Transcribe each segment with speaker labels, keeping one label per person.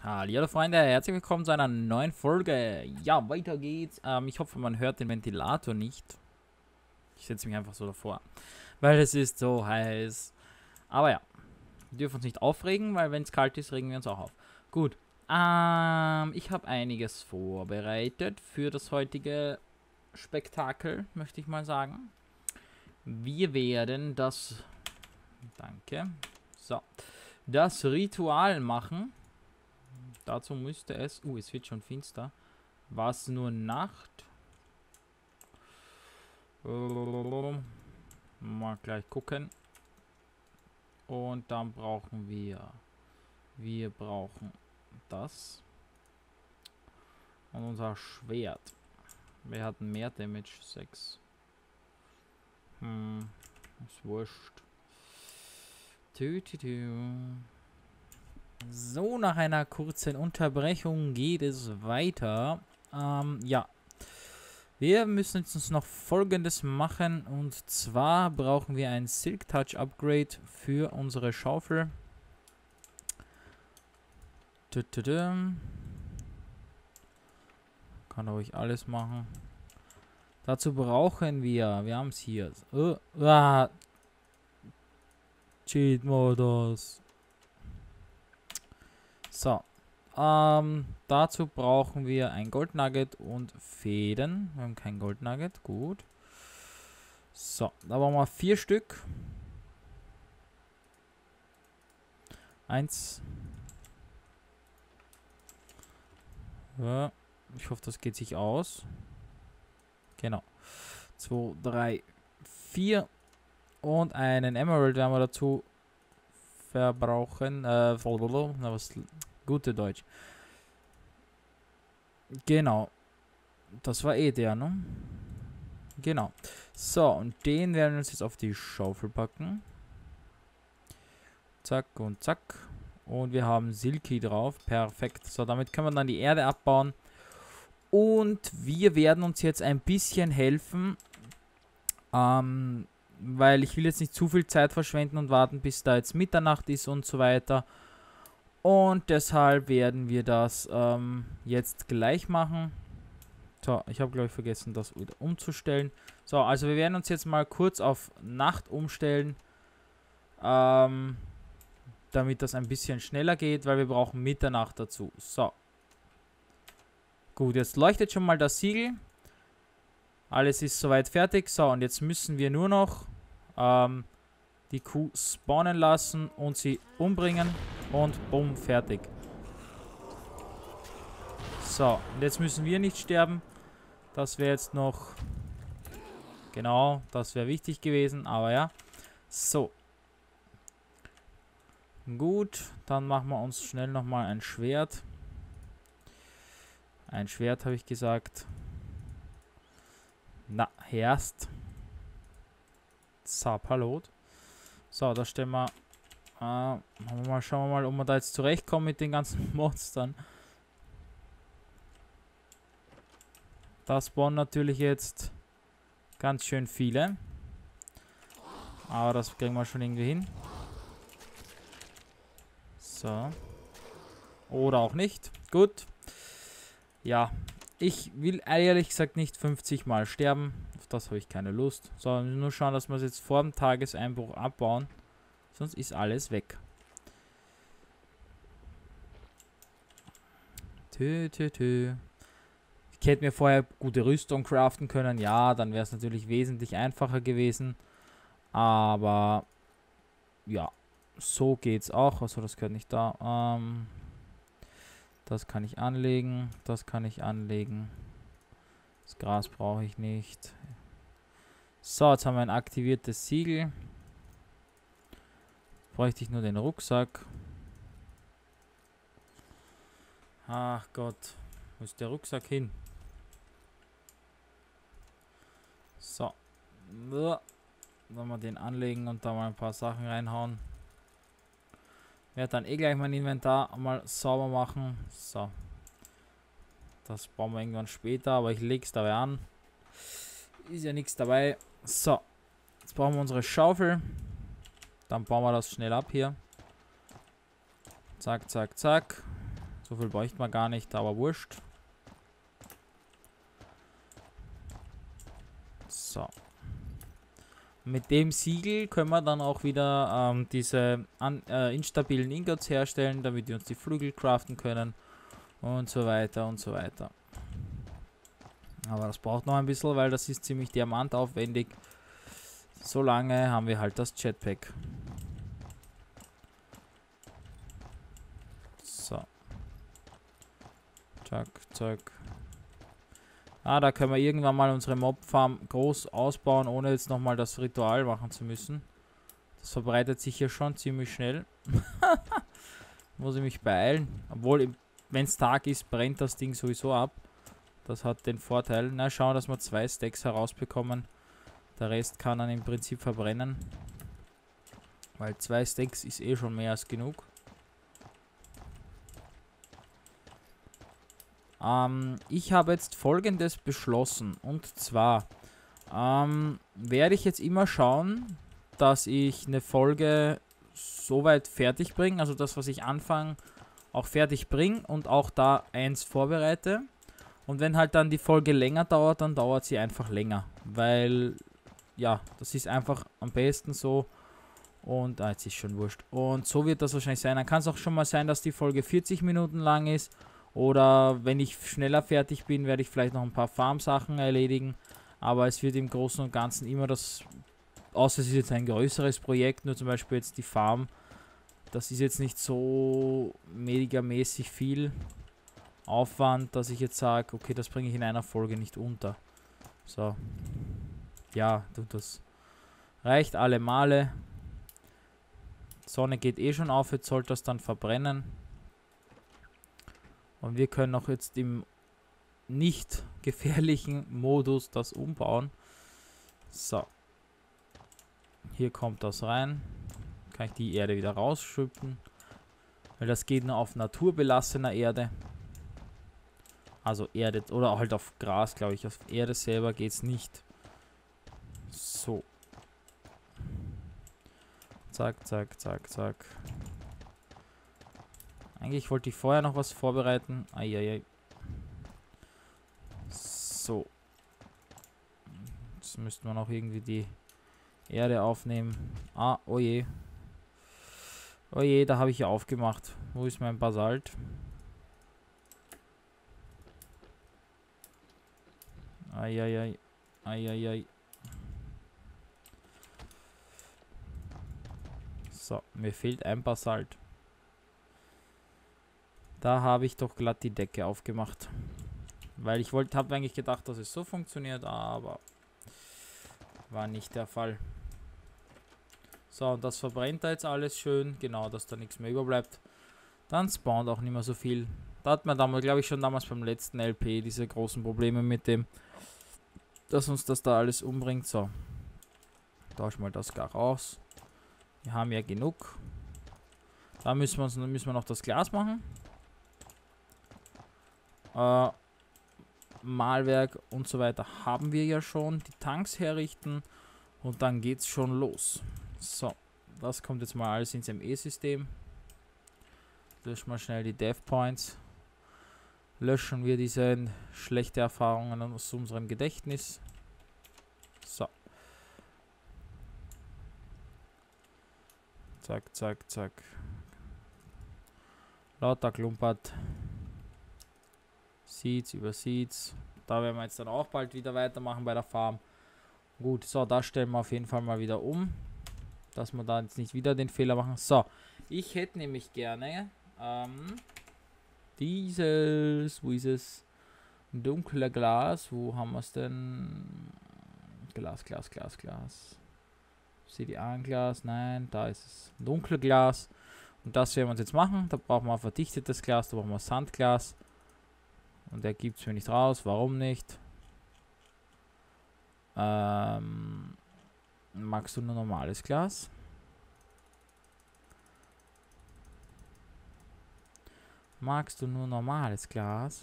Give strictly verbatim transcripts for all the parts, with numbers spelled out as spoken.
Speaker 1: Hallo Freunde, herzlich willkommen zu einer neuen Folge. Ja, weiter geht's. Ähm, ich hoffe, man hört den Ventilator nicht. Ich setze mich einfach so davor, weil es ist so heiß. Aber ja, wir dürfen uns nicht aufregen, weil wenn es kalt ist, regen wir uns auch auf. Gut, ähm, ich habe einiges vorbereitet für das heutige Spektakel, möchte ich mal sagen. Wir werden das, danke, so, das Ritual machen. Dazu müsste es... Uh, es wird schon finster. War es nur Nacht? Mal gleich gucken. Und dann brauchen wir... Wir brauchen das. Und unser Schwert. Wir hatten mehr Damage. sechs. Hm. Ist wurscht. Tü, tü, tü. So, nach einer kurzen Unterbrechung geht es weiter. Ähm, ja. Wir müssen jetzt uns noch Folgendes machen. Und zwar brauchen wir ein Silk Touch Upgrade für unsere Schaufel. Kann ruhig alles machen. Dazu brauchen wir, wir haben es hier. Uh, uh, Cheat-Modus. So, ähm, dazu brauchen wir ein Gold Nugget und Fäden. Wir haben kein Gold Nugget, gut. So, da brauchen wir vier Stück. Eins. Ja, ich hoffe, das geht sich aus. Genau. Zwei, drei, vier. Und einen Emerald werden wir dazu verbrauchen. Äh, na, was... Gute Deutsch. Genau. Das war eh der, ne? Genau. So, und den werden wir uns jetzt auf die Schaufel packen. Zack und zack. Und wir haben Silky drauf. Perfekt. So, damit können wir dann die Erde abbauen. Und wir werden uns jetzt ein bisschen helfen. Ähm, weil ich will jetzt nicht zu viel Zeit verschwenden und warten, bis da jetzt Mitternacht ist und so weiter. Und deshalb werden wir das ähm, jetzt gleich machen. So, ich habe glaube ich vergessen, das wieder umzustellen. So, also wir werden uns jetzt mal kurz auf Nacht umstellen. Ähm, damit das ein bisschen schneller geht, weil wir brauchen Mitternacht dazu. So. Gut, jetzt leuchtet schon mal das Siegel. Alles ist soweit fertig. So, und jetzt müssen wir nur noch ähm, die Kuh spawnen lassen und sie umbringen. Und bumm, fertig. So, und jetzt müssen wir nicht sterben. Das wäre jetzt noch... Genau, das wäre wichtig gewesen, aber ja. So. Gut, dann machen wir uns schnell nochmal ein Schwert. Ein Schwert, habe ich gesagt. Na, erst. Zapalot. So, da stellen wir... Uh, mal schauen wir mal, ob wir da jetzt zurechtkommen mit den ganzen Monstern. Da spawnen natürlich jetzt ganz schön viele. Aber das kriegen wir schon irgendwie hin. So. Oder auch nicht. Gut. Ja. Ich will ehrlich gesagt nicht fünfzig Mal sterben. Auf das habe ich keine Lust. Sondern nur schauen, dass wir es jetzt vor dem Tageseinbruch abbauen. Sonst ist alles weg. Tü, tü, tü. Ich hätte mir vorher gute Rüstung craften können. Ja, dann wäre es natürlich wesentlich einfacher gewesen. Aber ja, so geht's auch. Also das gehört nicht da. Ähm, das kann ich anlegen. Das kann ich anlegen. Das Gras brauche ich nicht. So, jetzt haben wir ein aktiviertes Siegel. Bräuchte ich nur den Rucksack. Ach Gott, wo ist der Rucksack hin? So. Sollen wir den anlegen und da mal ein paar Sachen reinhauen. Werde dann eh gleich mein Inventar mal sauber machen. So. Das brauchen wir irgendwann später, aber ich lege es dabei an. Ist ja nichts dabei. So. Jetzt brauchen wir unsere Schaufel. Dann bauen wir das schnell ab hier. Zack, zack, zack. So viel bräuchte man gar nicht, aber wurscht. So. Mit dem Siegel können wir dann auch wieder ähm, diese an, äh, instabilen Ingots herstellen, damit wir uns die Flügel craften können. Und so weiter und so weiter. Aber das braucht noch ein bisschen, weil das ist ziemlich diamantaufwendig. Solange haben wir halt das Jetpack. So. Zack, zack. Ah, da können wir irgendwann mal unsere Mob-Farm groß ausbauen, ohne jetzt nochmal das Ritual machen zu müssen. Das verbreitet sich hier schon ziemlich schnell. Muss ich mich beeilen. Obwohl, wenn es Tag ist, brennt das Ding sowieso ab. Das hat den Vorteil. Na, schauen, dass wir zwei Stacks herausbekommen. Der Rest kann dann im Prinzip verbrennen. Weil zwei Stacks ist eh schon mehr als genug. Ähm, ich habe jetzt Folgendes beschlossen. Und zwar ähm, werde ich jetzt immer schauen, dass ich eine Folge soweit fertig bringe. Also das, was ich anfange, auch fertig bringe und auch da eins vorbereite. Und wenn halt dann die Folge länger dauert, dann dauert sie einfach länger. Weil, ja, das ist einfach am besten so. Und, ah, jetzt ist schon wurscht. Und so wird das wahrscheinlich sein. Dann kann es auch schon mal sein, dass die Folge vierzig Minuten lang ist. Oder wenn ich schneller fertig bin, werde ich vielleicht noch ein paar Farm-Sachen erledigen. Aber es wird im Großen und Ganzen immer das, außer es ist jetzt ein größeres Projekt, nur zum Beispiel jetzt die Farm. Das ist jetzt nicht so megamäßig viel Aufwand, dass ich jetzt sage, okay, das bringe ich in einer Folge nicht unter. So. Ja, das reicht alle Male. Sonne geht eh schon auf, jetzt sollte das dann verbrennen. Und wir können auch jetzt im nicht gefährlichen Modus das umbauen. So. Hier kommt das rein. Kann ich die Erde wieder rausschütten. Weil das geht nur auf naturbelassener Erde. Also Erde oder halt auf Gras, glaube ich. Auf Erde selber geht es nicht. So. Zack, zack, zack, zack. Eigentlich wollte ich vorher noch was vorbereiten. Eieiei. So. Jetzt müssten wir noch irgendwie die Erde aufnehmen. Ah, oje. Oje, da habe ich ja aufgemacht. Wo ist mein Basalt? Eieiei. Eieiei. So, mir fehlt ein Basalt. Da habe ich doch glatt die Decke aufgemacht. Weil ich wollte, habe eigentlich gedacht, dass es so funktioniert, aber war nicht der Fall. So, und das verbrennt da jetzt alles schön. Genau, dass da nichts mehr überbleibt. Dann spawnt auch nicht mehr so viel. Da hat man damals, glaube ich, schon damals beim letzten L P diese großen Probleme mit dem, dass uns das da alles umbringt. So. Tauschen wir das gar raus. Wir haben ja genug. Da müssen wir, uns, müssen wir noch das Glas machen. Äh, Mahlwerk und so weiter haben wir ja schon. Die Tanks herrichten. Und dann geht's schon los. So. Das kommt jetzt mal alles ins M E-System. Löschen wir schnell die Dev Points. Löschen wir diese schlechten Erfahrungen aus unserem Gedächtnis. So. Zack, zack, zack. Lauter klumpert. Seeds über Seeds. Da werden wir jetzt dann auch bald wieder weitermachen bei der Farm. Gut, so, das stellen wir auf jeden Fall mal wieder um. Dass wir da jetzt nicht wieder den Fehler machen. So, ich hätte nämlich gerne ähm, dieses, wo ist es? Dunkler Glas. Wo haben wir es denn? Glas, Glas, Glas, Glas. Obsidian-Glas, nein, da ist es. Dunkle Glas. Und das werden wir uns jetzt machen. Da brauchen wir ein verdichtetes Glas, da brauchen wir Sandglas. Und der gibt es mir nicht raus. Warum nicht? Ähm, magst du nur normales Glas? Magst du nur normales Glas?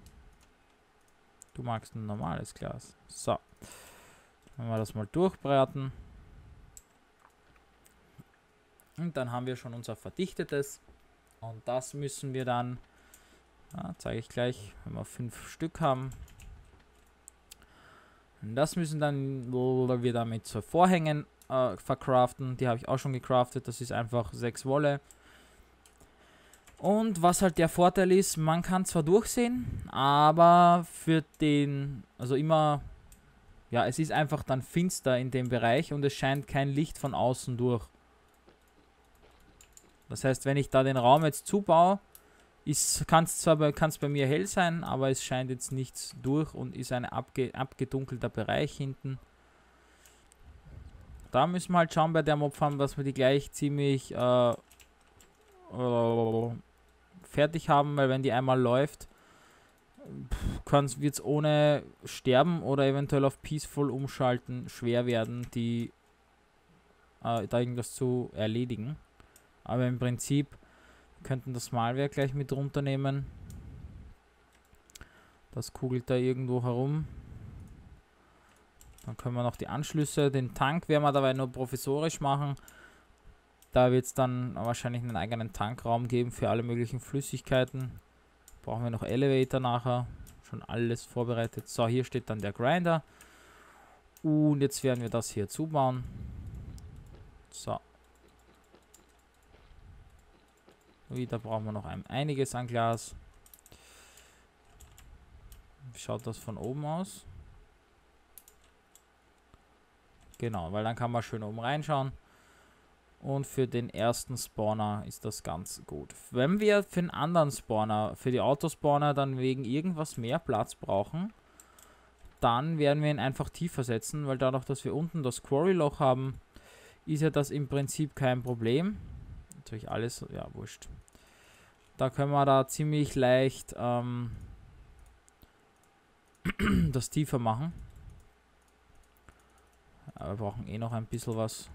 Speaker 1: Du magst nur normales Glas. So. Wenn wir das mal durchbraten. Und dann haben wir schon unser verdichtetes. Und das müssen wir dann Ja, zeige ich gleich, wenn wir fünf Stück haben. Und das müssen dann wir damit zu Vorhängen äh, verkraften. Die habe ich auch schon gecraftet. Das ist einfach sechs Wolle. Und was halt der Vorteil ist, man kann zwar durchsehen, aber für den, also immer, ja, es ist einfach dann finster in dem Bereich und es scheint kein Licht von außen durch. Das heißt, wenn ich da den Raum jetzt zubaue, kann es zwar bei, kann's bei mir hell sein, aber es scheint jetzt nichts durch und ist ein abge, abgedunkelter Bereich hinten. Da müssen wir halt schauen bei der Mobfarm, dass wir die gleich ziemlich äh, äh, fertig haben, weil wenn die einmal läuft, wird es ohne Sterben oder eventuell auf Peaceful umschalten schwer werden, die äh, da irgendwas zu erledigen. Aber im Prinzip könnten das Malwerk gleich mit runternehmen. Das kugelt da irgendwo herum. Dann können wir noch die Anschlüsse, den Tank werden wir dabei nur provisorisch machen. Da wird es dann wahrscheinlich einen eigenen Tankraum geben für alle möglichen Flüssigkeiten. Brauchen wir noch Elevator nachher. Schon alles vorbereitet. So, hier steht dann der Grinder. Und jetzt werden wir das hier zubauen. So. Wieder brauchen wir noch ein, einiges an Glas. Wie schaut das von oben aus? Genau, weil dann kann man schön oben reinschauen. Und für den ersten Spawner ist das ganz gut. Wenn wir für den anderen Spawner, für die Autospawner dann wegen irgendwas mehr Platz brauchen, dann werden wir ihn einfach tiefer setzen, weil dadurch, dass wir unten das Quarry-Loch haben, ist ja das im Prinzip kein Problem. Natürlich alles, ja wurscht. Da können wir da ziemlich leicht ähm, das tiefer machen. Aber wir brauchen eh noch ein bisschen was.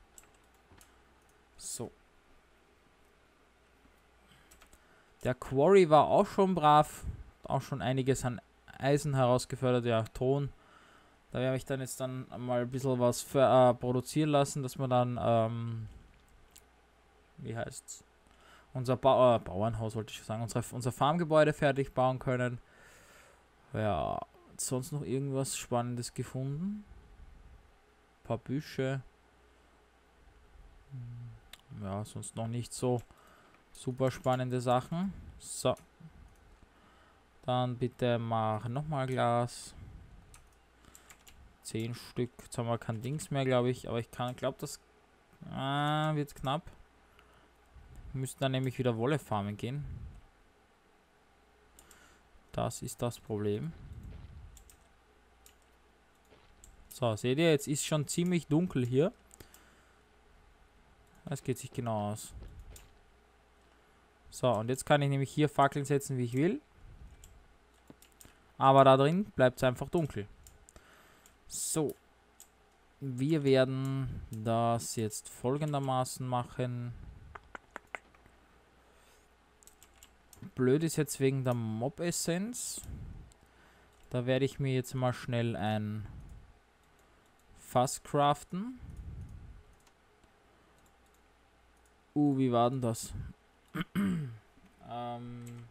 Speaker 1: So. Der Quarry war auch schon brav. Auch schon einiges an Eisen herausgefördert. Ja, Ton. Da werde ich dann jetzt dann mal ein bisschen was für, äh, produzieren lassen, dass wir dann, ähm, wie heißt's? Unser ba äh, Bauernhaus, wollte ich schon sagen. Unsere, unser Farmgebäude fertig bauen können. Ja, sonst noch irgendwas Spannendes gefunden? Ein paar Büsche. Ja, sonst noch nicht so super spannende Sachen. So. Dann bitte mach nochmal Glas. Zehn Stück. Jetzt haben wir kein Dings mehr, glaube ich. Aber ich kann, glaube das ah, wird knapp. Wir müssen dann nämlich wieder Wolle farmen gehen. Das ist das Problem. So, seht ihr, jetzt ist schon ziemlich dunkel hier. Das geht sich genau aus. So, und jetzt kann ich nämlich hier Fackeln setzen, wie ich will. Aber da drin bleibt es einfach dunkel. So. Wir werden das jetzt folgendermaßen machen. Blöd ist jetzt wegen der Mob-Essenz. Da werde ich mir jetzt mal schnell ein Fass craften. Uh, wie war denn das? ähm.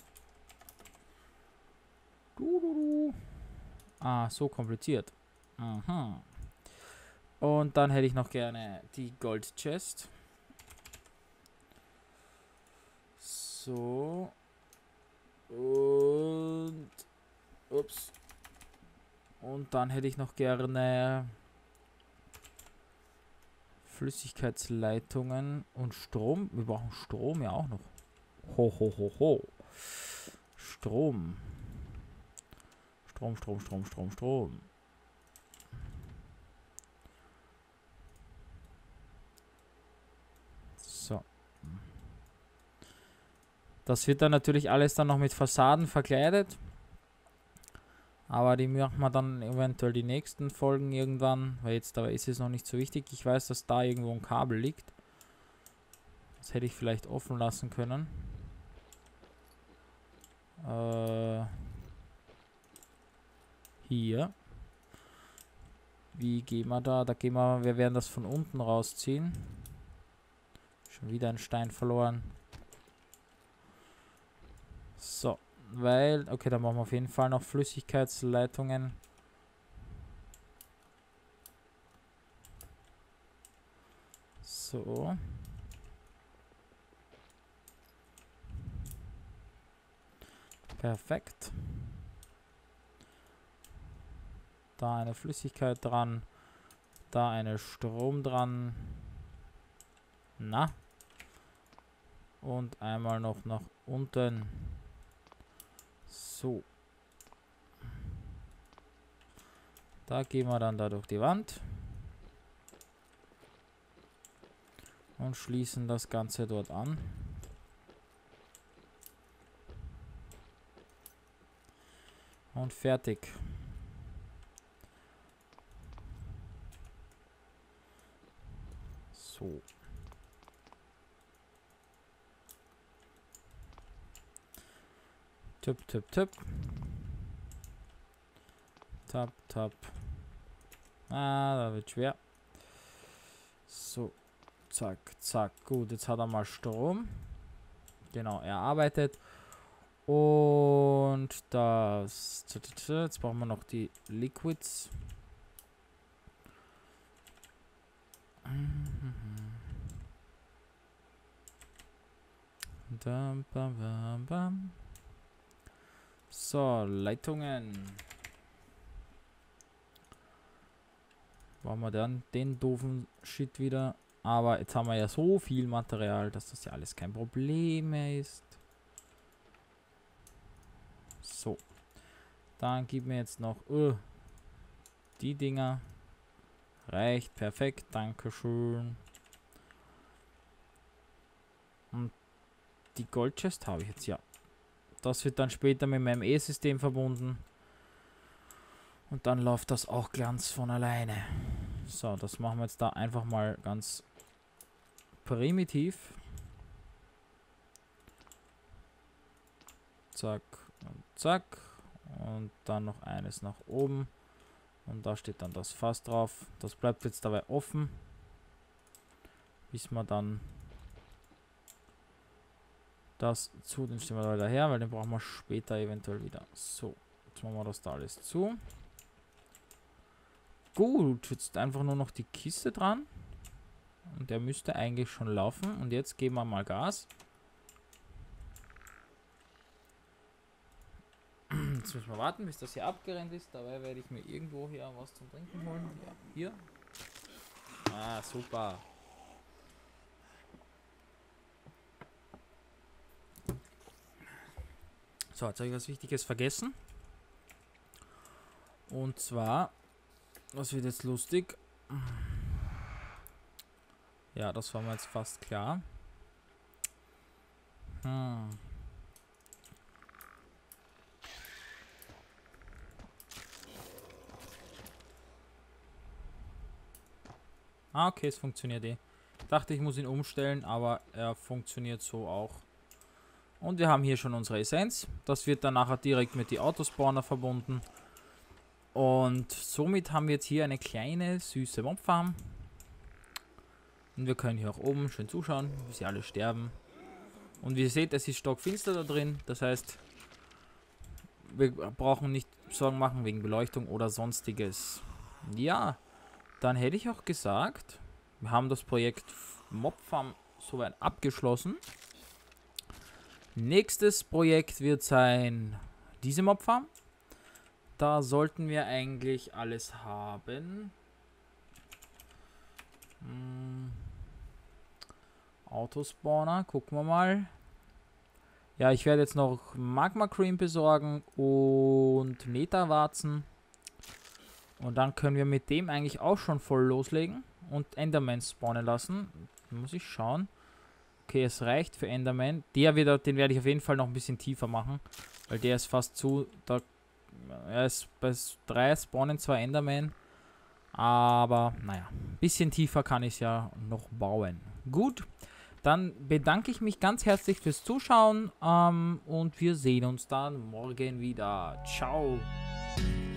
Speaker 1: Du, du, du. Ah, so kompliziert. Aha. Und dann hätte ich noch gerne die Gold Chest. So. Und. Ups. Und dann hätte ich noch gerne Flüssigkeitsleitungen und Strom. Wir brauchen Strom ja auch noch. Ho, ho, ho, ho. Strom. Strom, Strom, Strom, Strom, Strom. So. Das wird dann natürlich alles dann noch mit Fassaden verkleidet. Aber die machen wir dann eventuell die nächsten Folgen irgendwann. Weil jetzt dabei ist es noch nicht so wichtig. Ich weiß, dass da irgendwo ein Kabel liegt. Das hätte ich vielleicht offen lassen können. Äh, hier. Wie gehen wir da? Da gehen wir, wir werden das von unten rausziehen. Schon wieder ein Stein verloren. So. weil, okay, dann machen wir auf jeden Fall noch Flüssigkeitsleitungen. So. Perfekt. Da eine Flüssigkeit dran. Da eine Strom dran. Na. Und einmal noch nach unten. So. Da gehen wir dann da durch die Wand. Und schließen das Ganze dort an. Und fertig. So. Tipp, tipp, tipp. Tap, tap. Ah, da wird schwer. So. Zack, zack. Gut, jetzt hat er mal Strom. Genau, er arbeitet. Und das... Jetzt brauchen wir noch die Liquids. So, Leitungen. Brauchen wir dann den doofen Shit wieder. Aber jetzt haben wir ja so viel Material, dass das ja alles kein Problem mehr ist. So. Dann gib mir jetzt noch uh, die Dinger. Reicht, perfekt, dankeschön. Und die Goldchest habe ich jetzt, ja. Das wird dann später mit meinem E-System verbunden. Und dann läuft das auch ganz von alleine. So, das machen wir jetzt da einfach mal ganz primitiv. Zack und zack. Und dann noch eines nach oben. Und da steht dann das Fass drauf. Das bleibt jetzt dabei offen. Bis wir dann das zu, den stellen wir wieder her, weil den brauchen wir später eventuell wieder. So, jetzt machen wir das da alles zu. Gut, jetzt einfach nur noch die Kiste dran. Und der müsste eigentlich schon laufen. Und jetzt geben wir mal Gas. Jetzt müssen wir warten, bis das hier abgerennt ist. Dabei werde ich mir irgendwo hier was zum Trinken holen. Ja, hier. Ah, super. So, jetzt habe ich was Wichtiges vergessen. Und zwar, was wird jetzt lustig? Ja, das war mir jetzt fast klar. Hm. Ah, okay, es funktioniert eh. Dachte, ich muss ihn umstellen, aber er funktioniert so auch. Und wir haben hier schon unsere Essenz. Das wird dann nachher direkt mit die Autospawner verbunden. Und somit haben wir jetzt hier eine kleine, süße Mobfarm. Und wir können hier auch oben schön zuschauen, wie sie alle sterben. Und wie ihr seht, es ist stockfinster da drin. Das heißt, wir brauchen nicht Sorgen machen wegen Beleuchtung oder sonstiges. Ja, dann hätte ich auch gesagt, wir haben das Projekt Mobfarm soweit abgeschlossen. Nächstes Projekt wird sein diese Mobfarm. Da sollten wir eigentlich alles haben. Hm. Autospawner, gucken wir mal. Ja, ich werde jetzt noch Magma Cream besorgen und Netherwarzen. Und dann können wir mit dem eigentlich auch schon voll loslegen und Enderman spawnen lassen. Muss ich schauen. Okay, es reicht für Enderman. Der wieder, den werde ich auf jeden Fall noch ein bisschen tiefer machen, weil der ist fast zu. Da, er ist bei drei spawnen zwei Enderman. Aber naja, ein bisschen tiefer kann ich es ja noch bauen. Gut, dann bedanke ich mich ganz herzlich fürs Zuschauen ähm, und wir sehen uns dann morgen wieder. Ciao.